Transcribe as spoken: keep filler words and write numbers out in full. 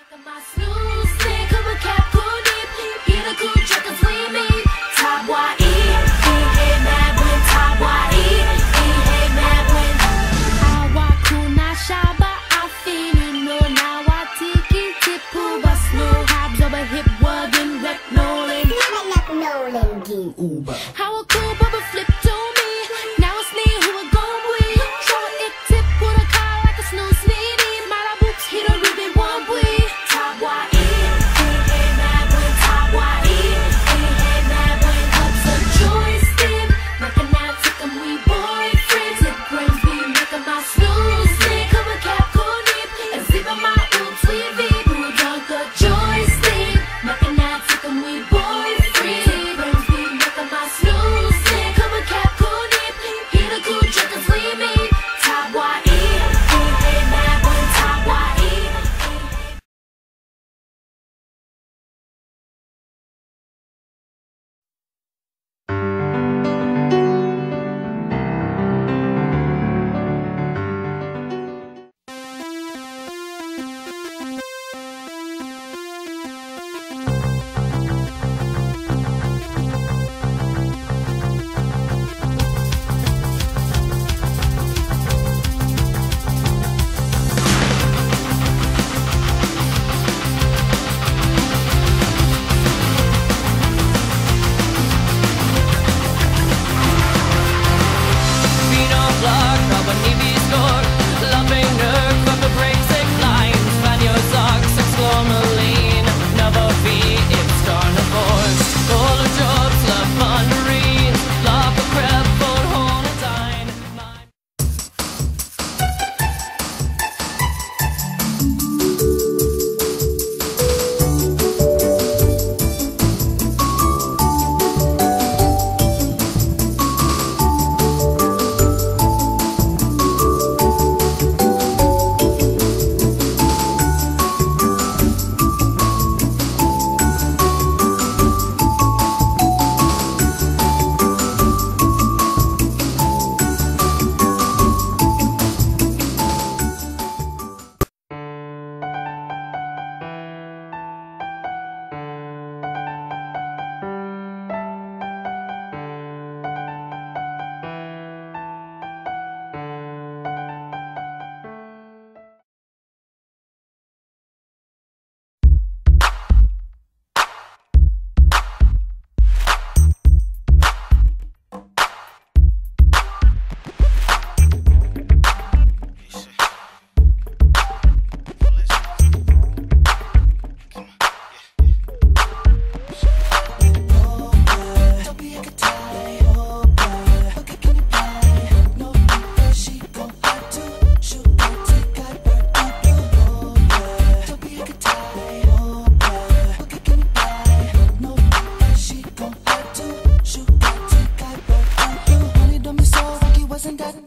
How a cool bubble flip to me. Now it's me who are gon' we. Show it tip with a car like a snooze needy. Mala books hit a ribbon one way. Top Y E, hey hey mad when top Y E, hey hey mad when cups of joystick. Making out tick 'em we boyfriends. Lip brains be making my snooze stick. Cover cap cool nip. And zip on my oops we be. Who drunk a joystick. Making out tick 'em we boyfriends. Wasn't that